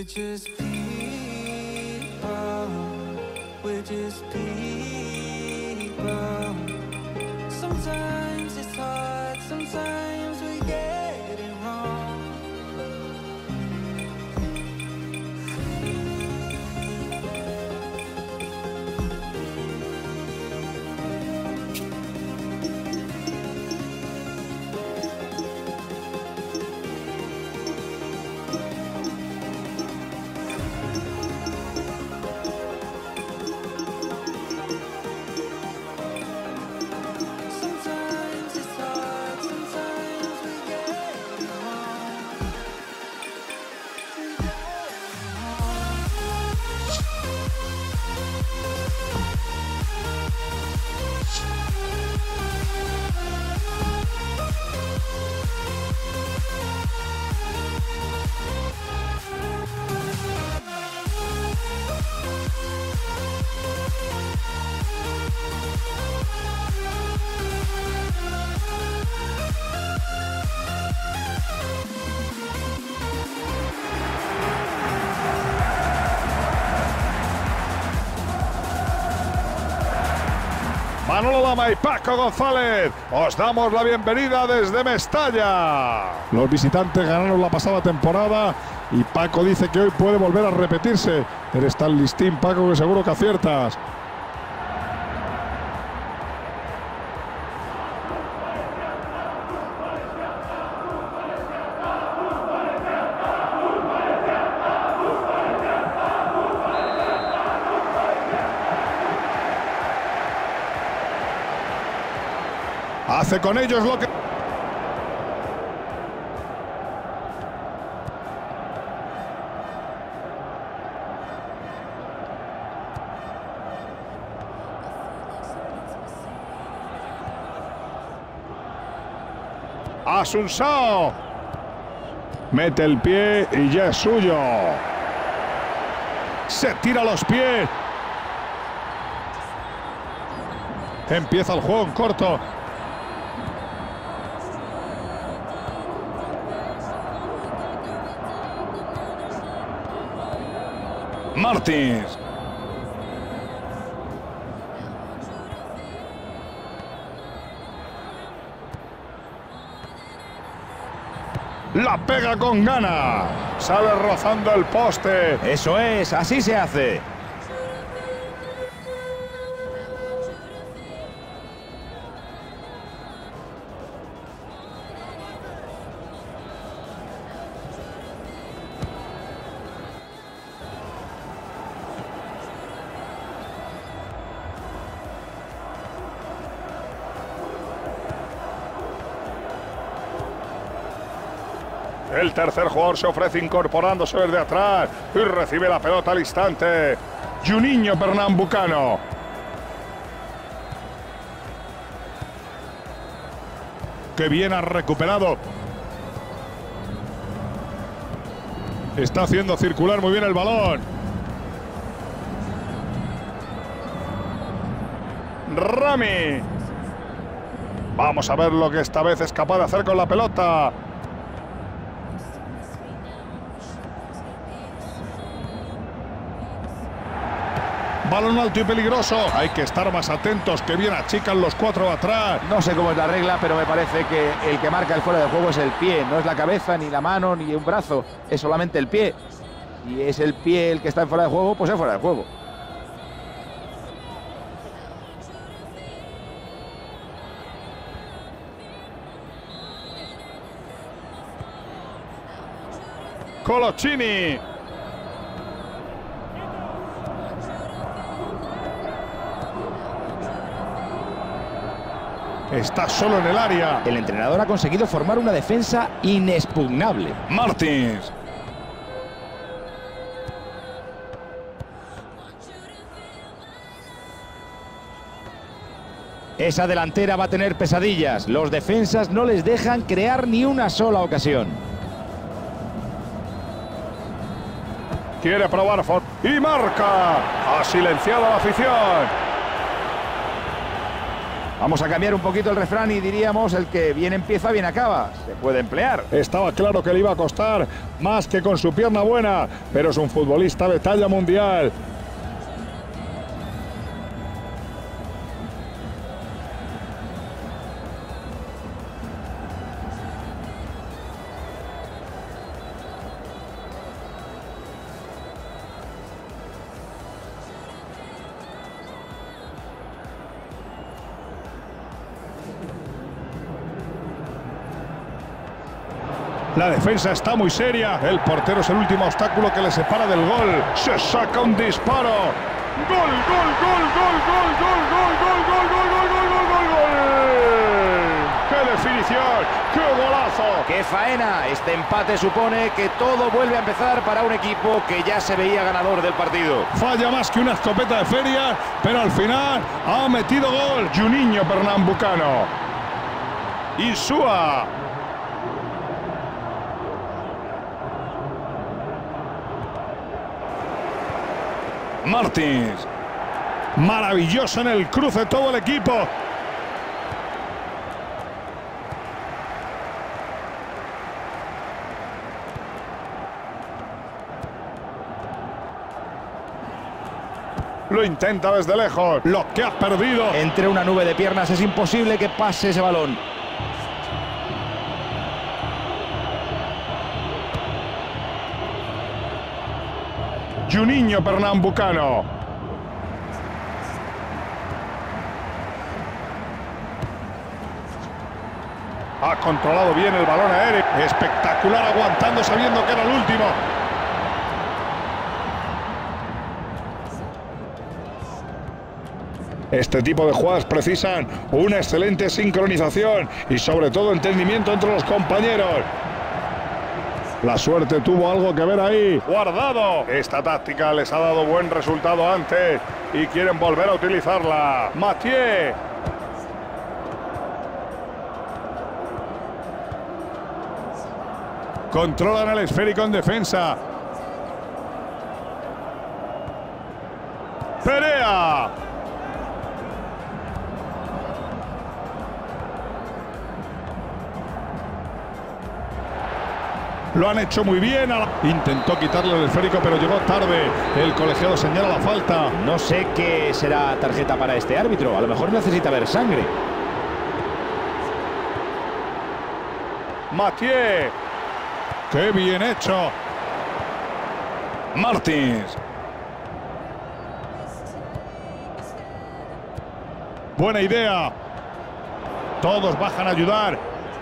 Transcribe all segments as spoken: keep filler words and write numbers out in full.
just people, we're just people. Sometimes it's hard, sometimes we get it wrong. Manolo Lama y Paco González, os damos la bienvenida desde Mestalla. Los visitantes ganaron la pasada temporada y Paco dice que hoy puede volver a repetirse. Eres tan listín, Paco, que seguro que aciertas. Hace con ellos lo que... Asunsao. Mete el pie y ya es suyo. Se tira los pies. Empieza el juego en corto. Martins. La pega con gana. Sale rozando el poste. Eso es, así se hace. El tercer jugador se ofrece incorporándose desde atrás y recibe la pelota al instante. Juninho Pernambucano. ¡Qué bien ha recuperado! Está haciendo circular muy bien el balón. Rami. Vamos a ver lo que esta vez es capaz de hacer con la pelota. Balón alto y peligroso. Hay que estar más atentos, que bien achican los cuatro atrás. No sé cómo es la regla, pero me parece que el que marca el fuera de juego es el pie. No es la cabeza, ni la mano, ni un brazo. Es solamente el pie. Si es el pie el que está en fuera de juego, pues es fuera de juego. Coloccini. Está solo en el área. El entrenador ha conseguido formar una defensa inexpugnable. Martins. Esa delantera va a tener pesadillas. Los defensas no les dejan crear ni una sola ocasión. Quiere probar y marca. Ha silenciado a la afición. Vamos a cambiar un poquito el refrán y diríamos: el que bien empieza, bien acaba. Se puede emplear. Estaba claro que le iba a costar más que con su pierna buena, pero es un futbolista de talla mundial. La defensa está muy seria. El portero es el último obstáculo que le separa del gol. Se saca un disparo. ¡Gol, gol, gol, gol, gol, gol, gol, gol, gol, gol, gol, gol, gol, gol, gol! ¡Qué definición! ¡Qué golazo! ¡Qué faena! Este empate supone que todo vuelve a empezar para un equipo que ya se veía ganador del partido. Falla más que una escopeta de feria, pero al final ha metido gol. Juninho Pernambucano. Insúa. Martins. Maravilloso en el cruce todo el equipo. Lo intenta desde lejos. Lo que ha perdido. Entre una nube de piernas es imposible que pase ese balón. Juninho Pernambucano. Ha controlado bien el balón aéreo. Espectacular aguantando sabiendo que era el último. Este tipo de jugadas precisan una excelente sincronización y sobre todo entendimiento entre los compañeros. La suerte tuvo algo que ver ahí. Guardado. Esta táctica les ha dado buen resultado antes y quieren volver a utilizarla. Mathieu. Controlan el esférico en defensa. Perea. Lo han hecho muy bien. Intentó quitarle el esférico, pero llegó tarde. El colegiado señala la falta. No sé qué será tarjeta para este árbitro. A lo mejor necesita ver sangre. Mathieu. ¡Qué bien hecho! Martins. Buena idea. Todos bajan a ayudar.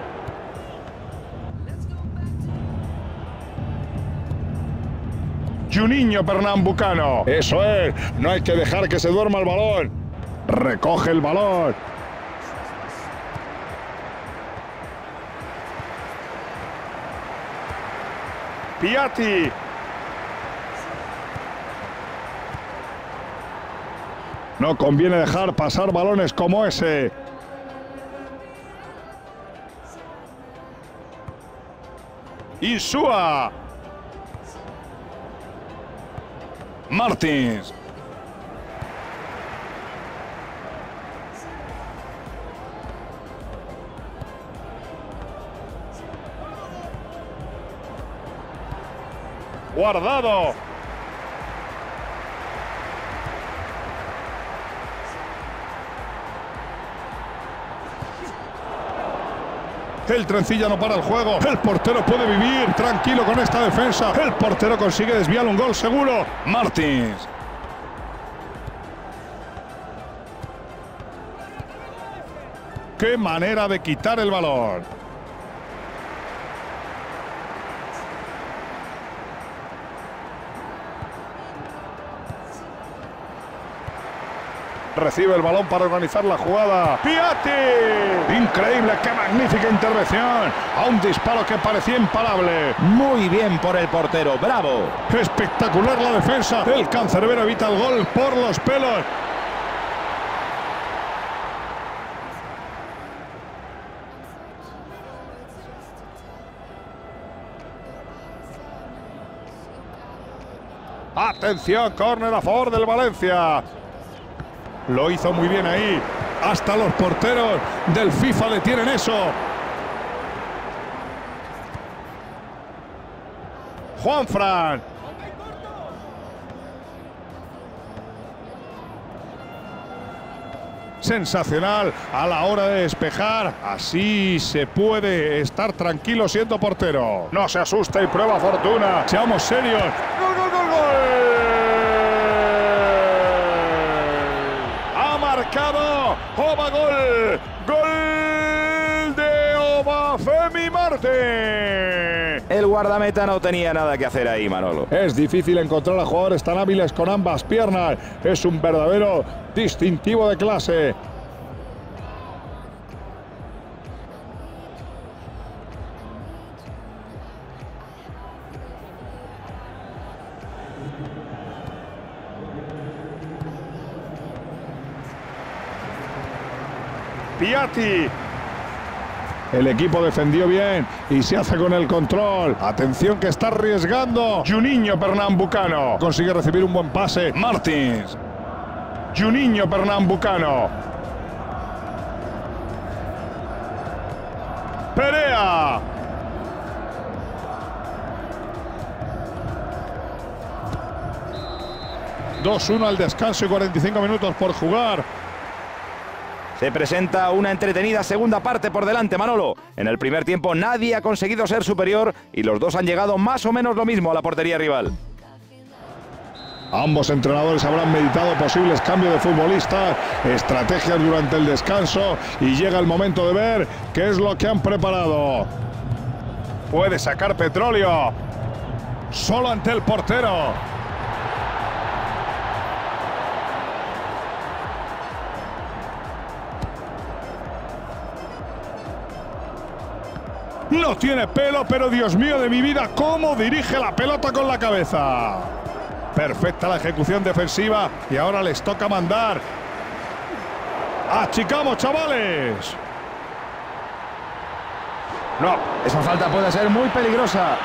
Juninho Pernambucano. Eso es. No hay que dejar que se duerma el balón. Recoge el balón. Piatti. No conviene dejar pasar balones como ese. Insúa. Martins. Guardado. El trencilla no para el juego. El portero puede vivir tranquilo con esta defensa. El portero consigue desviar un gol seguro. Martins. Qué manera de quitar el balón. Recibe el balón para organizar la jugada. ¡Piatti! Increíble, qué magnífica intervención. A un disparo que parecía imparable. Muy bien por el portero, bravo. Espectacular la defensa. El cancerbero evita el gol por los pelos. Atención, córner a favor del Valencia. Lo hizo muy bien ahí. Hasta los porteros del FIFA detienen eso. Juanfran. Sensacional a la hora de despejar. Así se puede estar tranquilo siendo portero. No se asusta y prueba fortuna. Seamos serios. ¡Gol, gol, gol, gol! Ha marcado Oba Gol. Gol de Obafemi Marte. El guardameta no tenía nada que hacer ahí, Manolo. Es difícil encontrar a jugadores tan hábiles con ambas piernas. Es un verdadero distintivo de clase. Piatti. El equipo defendió bien y se hace con el control. Atención que está arriesgando Juninho Pernambucano. Consigue recibir un buen pase. Martins. Juninho Pernambucano. Perea. dos uno al descanso y cuarenta y cinco minutos por jugar. Se presenta una entretenida segunda parte por delante, Manolo. En el primer tiempo nadie ha conseguido ser superior y los dos han llegado más o menos lo mismo a la portería rival. Ambos entrenadores habrán meditado posibles cambios de futbolistas, estrategias durante el descanso y llega el momento de ver qué es lo que han preparado. Puede sacar petróleo. Solo ante el portero. No tiene pelo, pero Dios mío de mi vida, cómo dirige la pelota con la cabeza. Perfecta la ejecución defensiva y ahora les toca mandar. ¡Achicamos, chavales! No, esa falta puede ser muy peligrosa.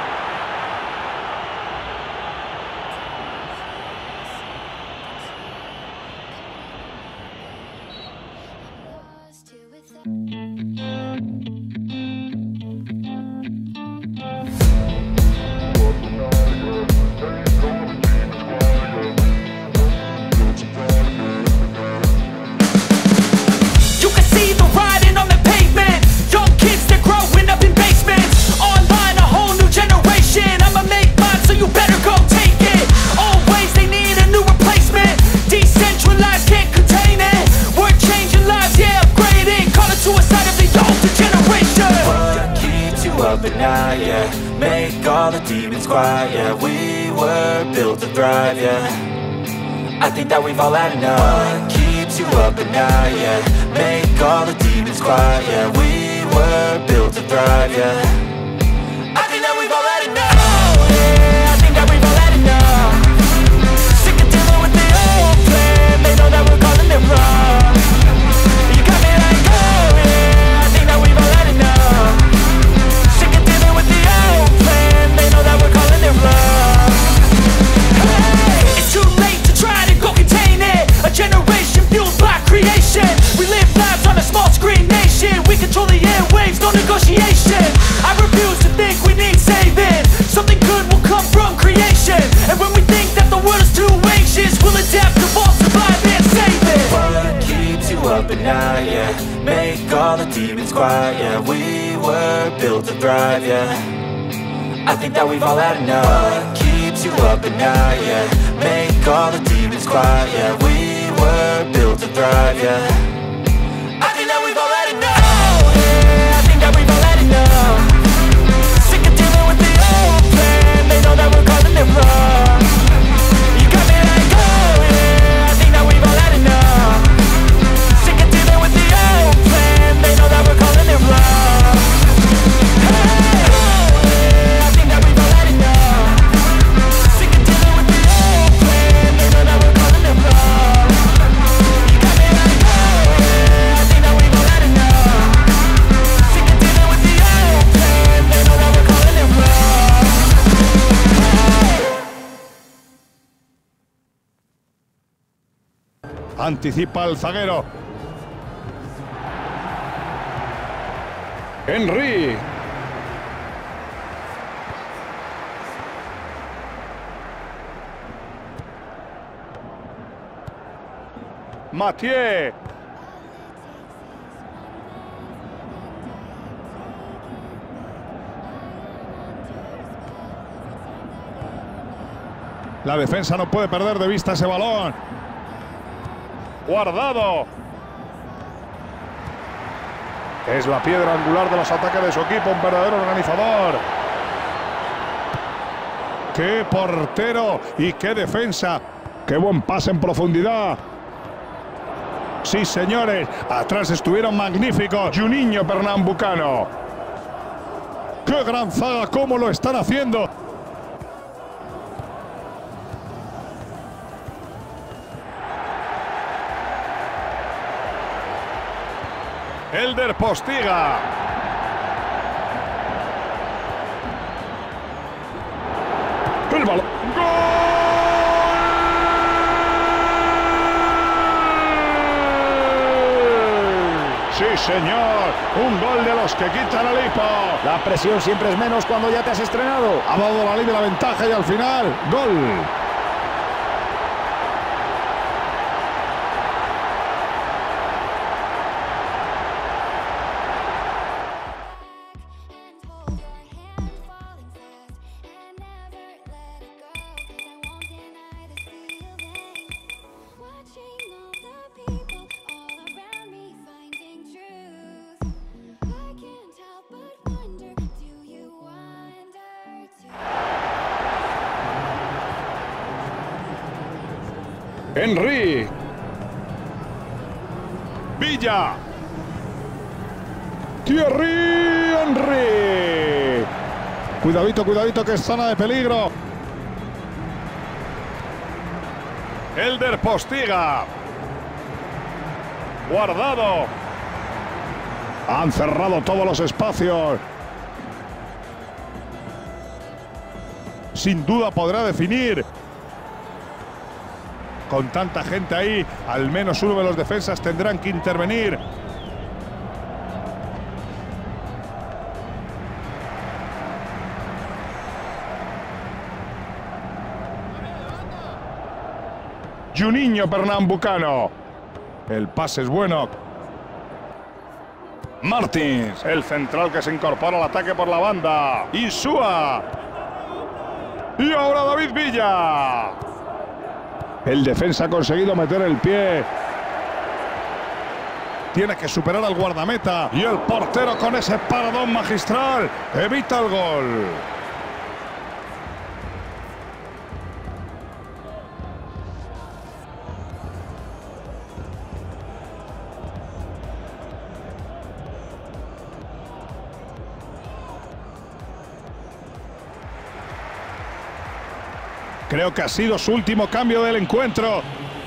But now, yeah, make all the demons quiet, yeah. We were built to thrive, yeah. I think that we've all had enough. What keeps you up at night, yeah. Make all the demons quiet, yeah. We were built to thrive, yeah. I think that we've all had enough. Oh, yeah, I think that we've all had enough. Sick of dealing with the old plan. They know that we're calling it wrong. You got me like, oh, yeah, I think that we've all had enough. It's too late to try to go contain it. A generation fueled by creation. We live lives on a small screen nation. We control the airwaves, no negotiation. I refuse to think we need saving. Something good will come from creation. And when we think that the world is too anxious, we'll adapt, evolve, survive and save it. What keeps you up at night, yeah. Make all the demons quiet, yeah. We were built to thrive, yeah. I think that we've all had enough. What keeps you up at night, yeah. Make all the demons quiet, yeah. We were built to thrive, yeah. I think that we've all had enough. Oh, yeah, I think that we've all had enough. Sick of dealing with the old plan. They know that we're calling it wrong. You got me like, oh, yeah, I think that we've all had enough. Sick of dealing with the old plan. They know that we're calling it wrong. Hey. Anticipa el zaguero. Henry. Mathieu. La defensa no puede perder de vista ese balón. Guardado. Es la piedra angular de los ataques de su equipo, un verdadero organizador. ¡Qué portero y qué defensa! ¡Qué buen pase en profundidad! Sí, señores, atrás estuvieron magníficos. Juninho Pernambucano. ¡Qué gran zaga! ¡Cómo lo están haciendo! Elder Postiga. El balón. ¡Gol! Sí, señor. Un gol de los que quitan al hipo. La presión siempre es menos cuando ya te has estrenado. Ha dado la ley de la ventaja y al final, gol. Henry. Villa. Thierry Henry. Cuidadito, cuidadito, que es zona de peligro. Elder Postiga. Guardado. Han cerrado todos los espacios. Sin duda podrá definir. Con tanta gente ahí, al menos uno de los defensas tendrán que intervenir. Juninho Pernambucano. El pase es bueno. Martins, el central que se incorpora al ataque por la banda. Insúa. Y ahora David Villa. El defensa ha conseguido meter el pie. Tiene que superar al guardameta. Y el portero con ese paradón magistral evita el gol. Creo que ha sido su último cambio del encuentro.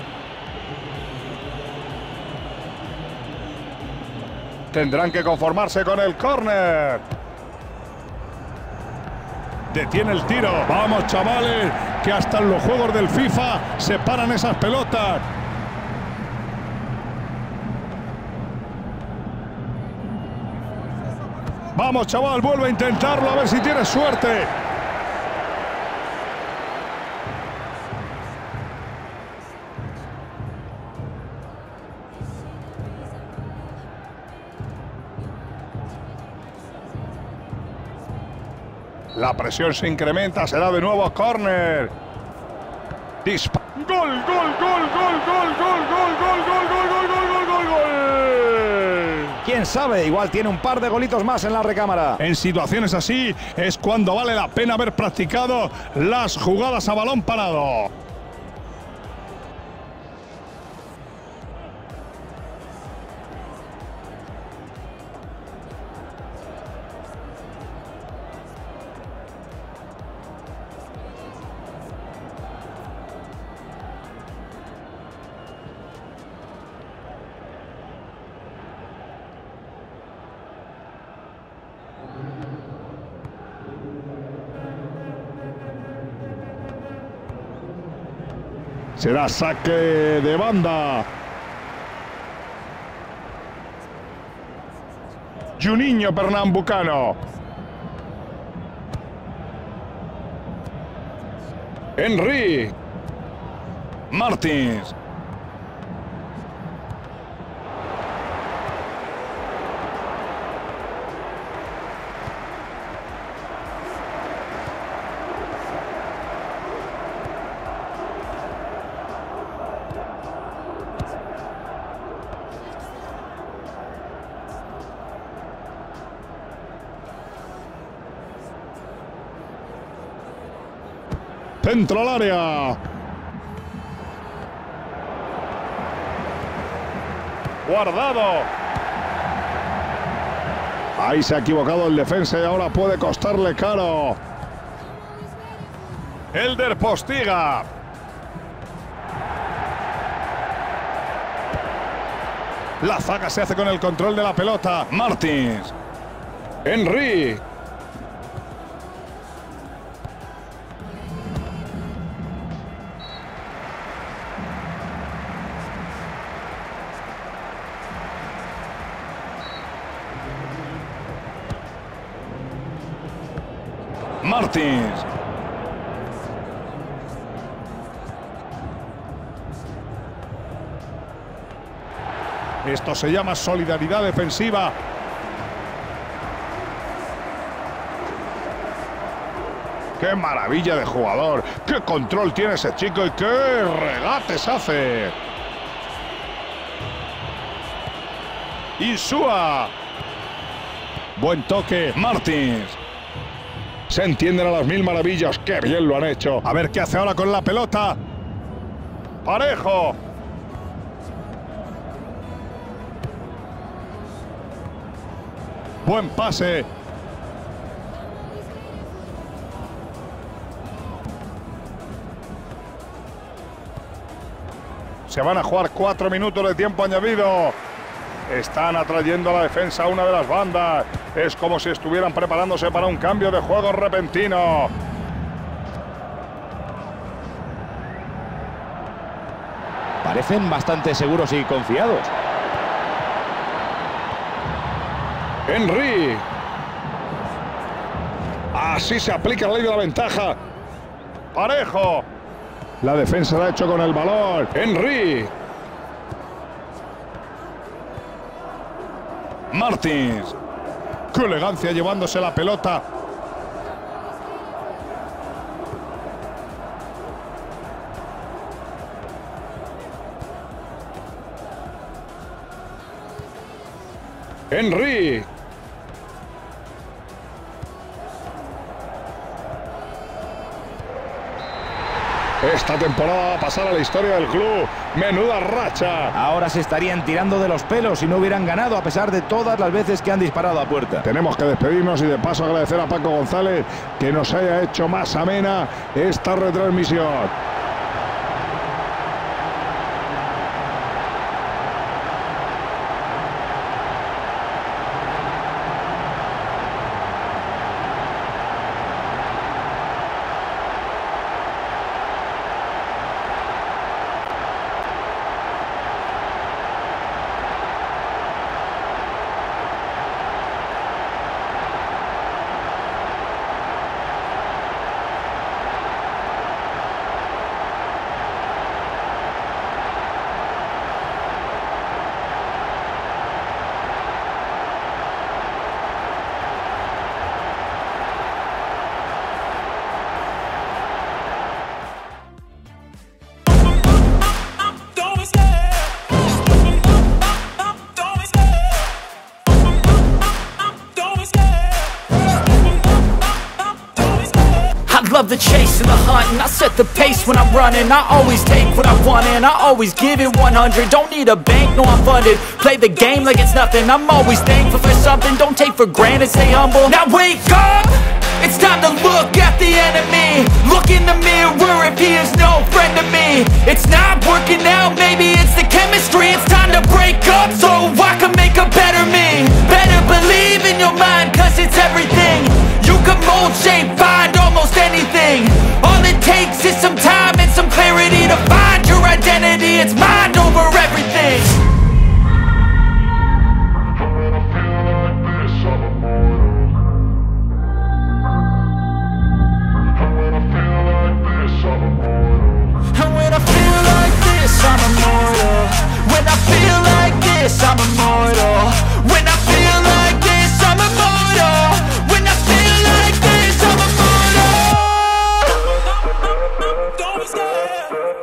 Tendrán que conformarse con el córner. Detiene el tiro. Vamos, chavales, que hasta en los juegos del FIFA se paran esas pelotas. Vamos, chaval, vuelve a intentarlo, a ver si tienes suerte. La presión se incrementa, será de nuevo córner. Dispa ¡Gol, gol, gol, gol, gol, gol, gol, gol, gol, gol, gol, gol, gol, gol! ¿Quién sabe? Igual tiene un par de golitos más en la recámara. En situaciones así es cuando vale la pena haber practicado las jugadas a balón parado. Será saque de banda. Juninho Pernambucano. Henry. Martins. Centro al área. Guardado. Ahí se ha equivocado el defensa y ahora puede costarle caro. Elder Postiga. La zaga se hace con el control de la pelota. Martins. Henry. Martins. Esto se llama solidaridad defensiva. ¡Qué maravilla de jugador! ¡Qué control tiene ese chico y qué regates hace! Insúa. Buen toque. Martins. Se entienden a las mil maravillas. ¡Qué bien lo han hecho! A ver qué hace ahora con la pelota. Parejo. Buen pase. Se van a jugar cuatro minutos de tiempo añadido. Están atrayendo a la defensa a una de las bandas. Es como si estuvieran preparándose para un cambio de juego repentino. Parecen bastante seguros y confiados. Henry. Así se aplica la ley de la ventaja. Parejo. La defensa la ha hecho con el balón. Henry. Martins. ¡Qué elegancia llevándose la pelota! Henry. Esta temporada va a pasar a la historia del club. ¡Menuda racha! Ahora se estarían tirando de los pelos si no hubieran ganado a pesar de todas las veces que han disparado a puerta. Tenemos que despedirnos y de paso agradecer a Paco González que nos haya hecho más amena esta retransmisión. Love the chase and the hunt, and I set the pace when I'm running. I always take what I want and I always give it one hundred. Don't need a bank, no I'm funded. Play the game like it's nothing. I'm always thankful for something. Don't take for granted, stay humble. Now wake up! It's time to look at the enemy. Look in the mirror if he is no friend to me. It's not working out, maybe it's the chemistry. It's time to break up so I can make a better me. Better believe in your mind, cause it's everything. You can mold, shape, find almost anything. All it takes is some time and some clarity to find your identity. It's mind over everything. I feel like this.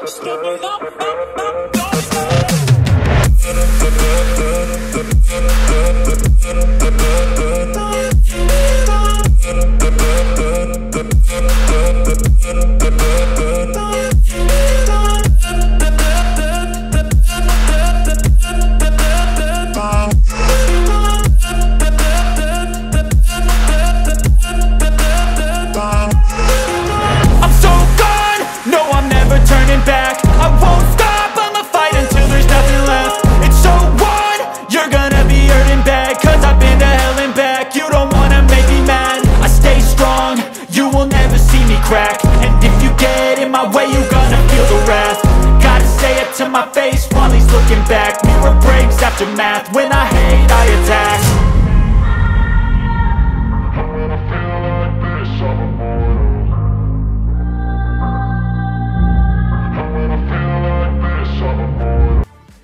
Turning back, I won't stop, I'ma fight until there's nothing left. It's so on, you're gonna be hurting bad, cause I've been to hell and back. You don't wanna make me mad, I stay strong, you will never see me crack. And if you get in my way, you're gonna feel the wrath. Gotta say it to my face while he's looking back. Mirror breaks after math, when I hate I attack.